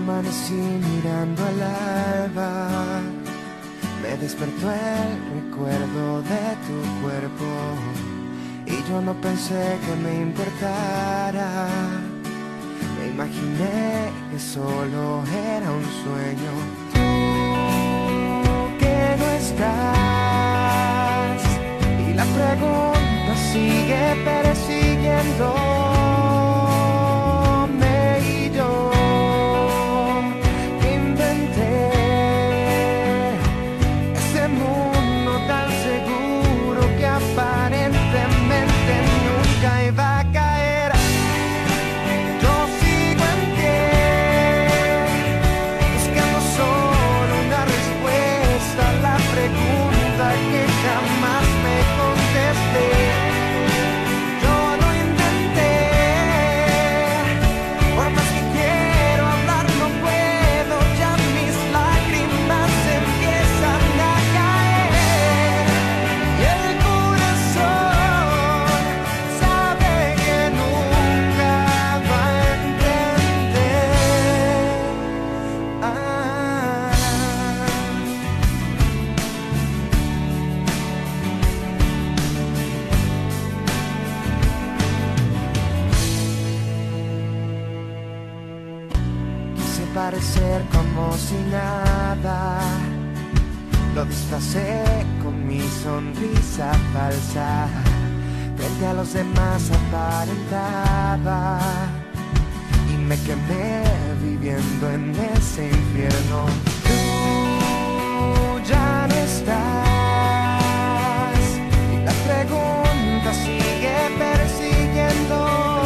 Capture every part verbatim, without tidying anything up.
Amanecí mirando al alba, me despertó el recuerdo de tu cuerpo y yo no pensé que me importara. Me imaginé que solo era un sueño. Tú que no estás y la pregunta sigue persiguiendo. Parecer como si nada, lo disfracé con mi sonrisa falsa. Frente a los demás aparentaba y me quemé viviendo en ese infierno. Tú ya no estás y la pregunta sigue persiguiendo.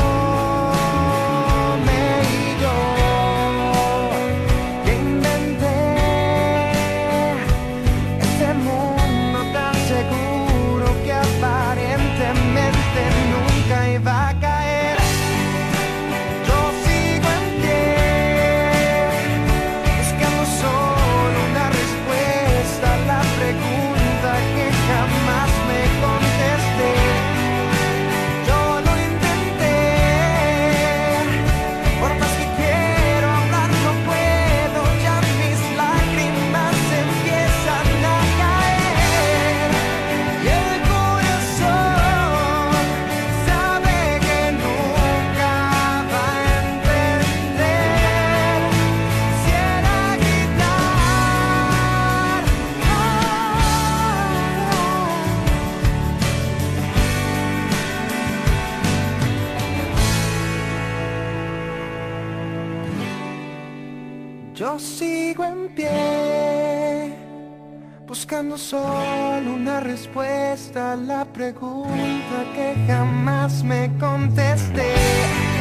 Yo sigo en pie, buscando solo una respuesta a la pregunta que jamás me contesté.